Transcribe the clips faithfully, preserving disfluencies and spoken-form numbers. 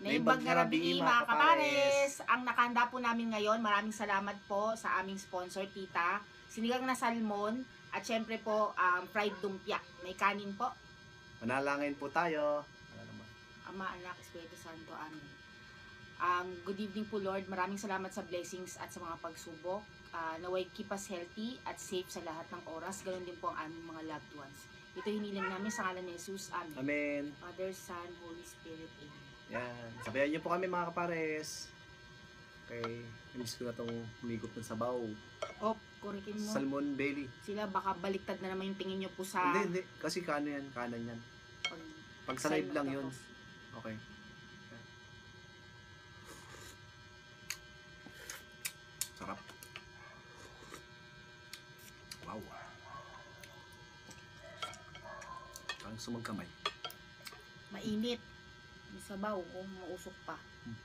Naimbag nga rabi mga kapares. Ang nakahanda po namin ngayon, maraming salamat po sa aming sponsor, Tita. Sinigang na salmon at syempre po um, fried lumpia. May kanin po. Manalangin po tayo. Ama, Anak, Espiritu Santo. Amen. Um, good evening po Lord. Maraming salamat sa blessings at sa mga pagsubok. Uh, naway keep us healthy at safe sa lahat ng oras. Ganon din po ang aming mga loved ones. Ito hiniling namin sa ngalan ni Jesus. Amen. Amen. Father, Son, Holy Spirit. Amen. Yan. Sabayan niyo po kami mga kapares. Okay. Miss ko na itong humigop ng sabaw. Oh, kurikin mo. Salmon belly. Sila baka baliktad na naman yung tingin nyo po sa... Hindi, hindi. Kasi kano yan. Kanan yan. Pag, Pag sa live lang yun. Okay. Sarap. Wow. Parang sumagkamay. Mainit. May sabaw o mausok pa. Hmm.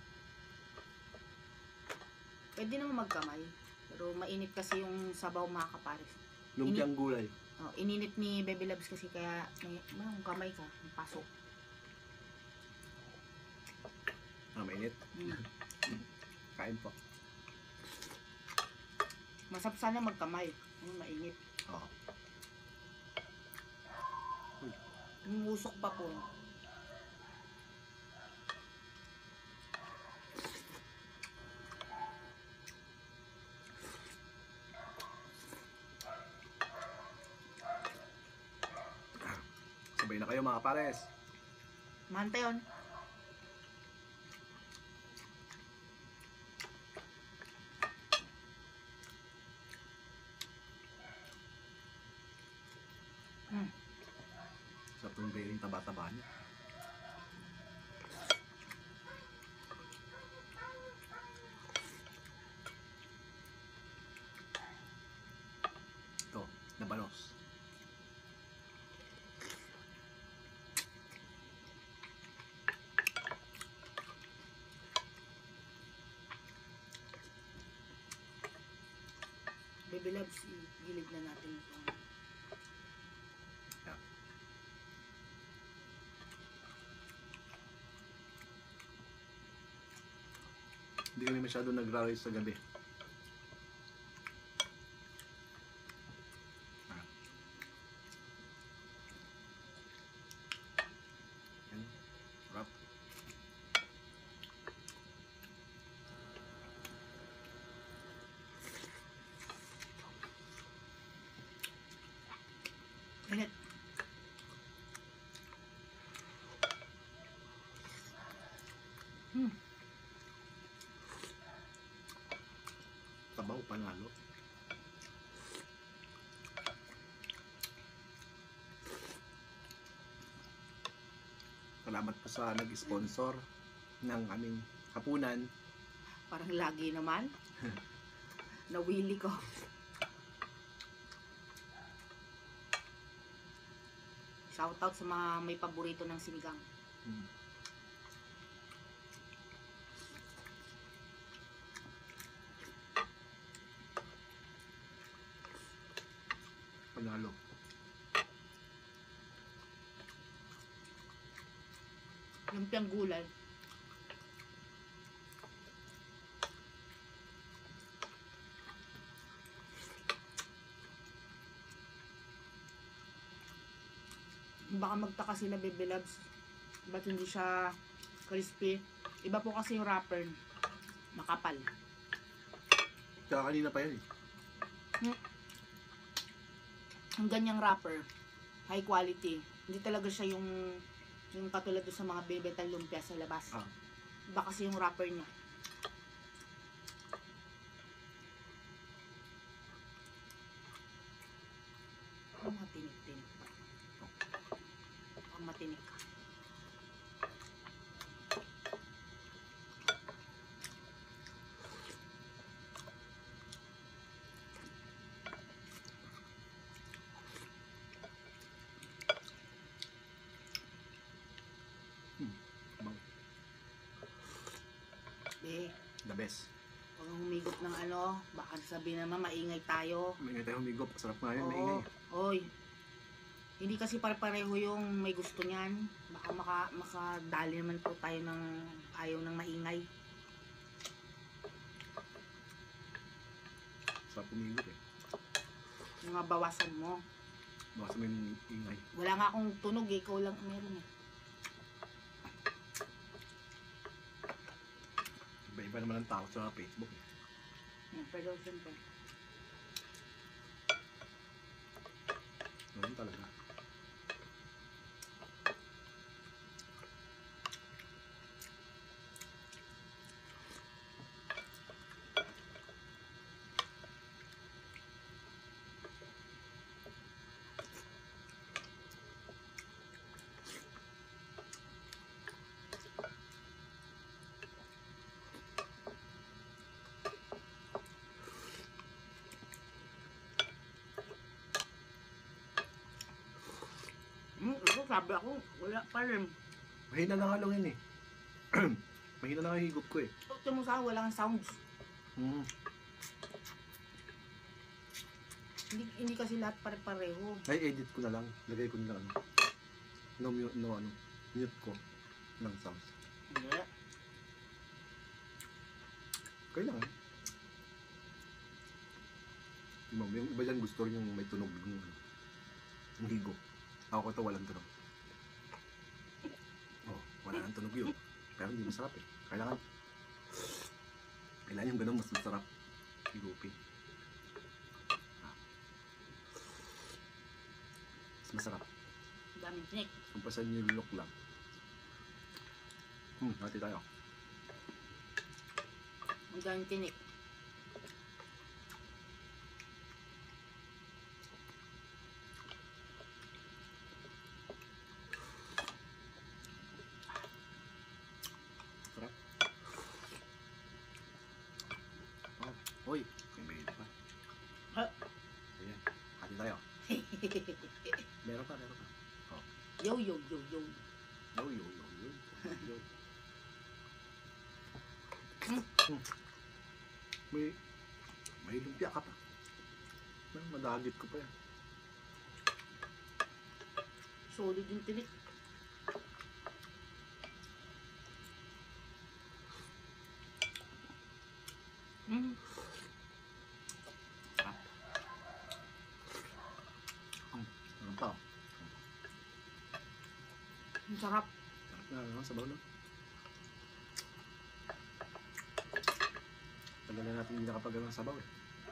Pwede naman magkamay. Pero mainit kasi yung sabaw mga kapares. Lumpiang gulay. Oh, ininit ni Baby Loves kasi kaya may, may kamay ka. May pasok. Ah, mainit. Hmm. Kain po. Masarap sana magkamay. Yung mainit. Oo. Yung usok pa po. Sabay na kayo mga pares. Manta yun. Hmm. Sarap ng beling taba-taba niya. Ito, nabalos. Baby Loves, gilid na natin ito. Yeah. Hindi kami masyado nagra-rice sa gabi. Ah. Yan. Sarap. Init. Hmm. Tabaw panalo. Salamat po sa nag-sponsor ng aming hapunan. Parang lagi naman. Nawili ko. Shoutout sa mga may paborito ng sinigang. Hmm. Panalo. Lumpiang gulay. Baka magtaka sila Baby Loves. Ba't hindi siya crispy? Iba po kasi yung wrapper. Makapal. Tsaka kanina pa yan eh. Hmm. Ang ganyang wrapper, high quality. Hindi talaga siya yung yung katulad doon sa mga bebetang lumpia sa labas. Ah. Iba kasi yung wrapper niya. Ang matinik-tinik pa. Ang matinik ka. Hmm. Bang. Eh, The best. huwag humigop ng ano, baka sabihin naman maingay tayo. May nga tayo humigop. Sarap nga yun, Oo. maingay. Oy, Hindi kasi pare-pareho yung may gusto niyan. Baka maka, makadali naman po tayo ng ayaw ng maingay. Sarap pumigod eh. Mga bawasan mo. Baka sa may ingay. Wala nga akong tunog eh. Ikaw lang meron eh. Iba-iba naman ang tao sa Facebook eh. Hmm, pero siyempre. Ganun talaga. Hmm, ito sabi ako, wala pa rin. Mahina na nga lang yun eh. Mahina na nga yung higop ko eh. Ito mo sa walang sounds. Mm. Hindi, hindi kasi lahat pare-pareho. Ay, edit ko na lang. Lagay ko na lang ano. No, mute, no, ano. Mute ko. Ng sounds. Hindi. Kailangan. Yung, yung iba dyan gusto rin yung may tunog yung, yung higop. Ako ko ito walang tunog. Oh, wala nang tunog yun. Pero hindi masarap eh. Kailangan. Kailangan yung ganun mas masarap. Higupin. Ah. Mas masarap. Daming tinik. Kumpasan yung look lang. Hmm, hati tayo. Ang daming tinik. Sarap. Oh, hoy. May may pa. Ha? Ayan. Hati tayo. Meron pa, meron pa. Yo, yo, yo, yo. Yo, yo, yo, yo. Yo. Hmm. Hmm. May, may lumpia ka pa. May madagit ko pa yan. Solid yung tinik. Mm. Sarap. Hmm, ano pa? Ang sarap. Sarap na, ano, sabaw na. Tagal na natin hindi nakapagawa ng sabaw eh.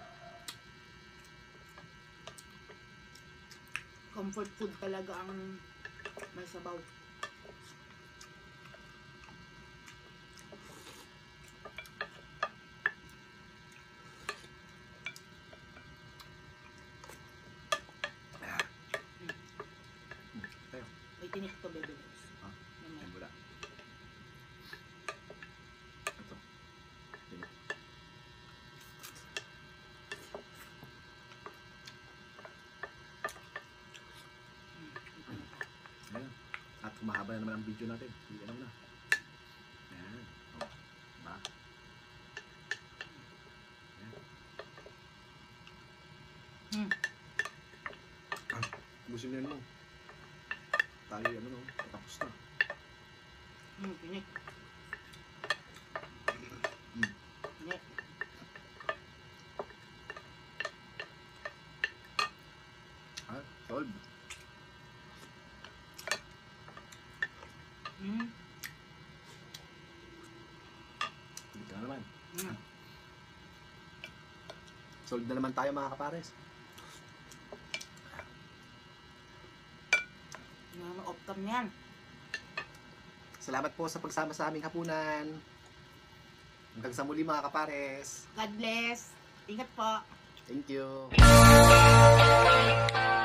Comfort food talaga ang may sabaw. Ayan. Hmm, tayo. May tinik to, bebe. Rose. Ah, Mamaya. Ayan wala. Ito. Tingnan. Ayan. At kumahaba na naman ang video natin. Hindi alam na. Ayan. Oh. Diba? Ayan. Hmm. Ah, gusto nyo mo. Tayo ano no, tapos na. Hmm, tinik. Mm. Tinik. Ah, solve. Hmm. Dito na naman. Hmm. Solve na naman tayo mga kapares. Ano, off-cam na yan. Salamat po sa pagsama sa aming hapunan. Hanggang sa muli mga kapares. God bless. Ingat po. Thank you.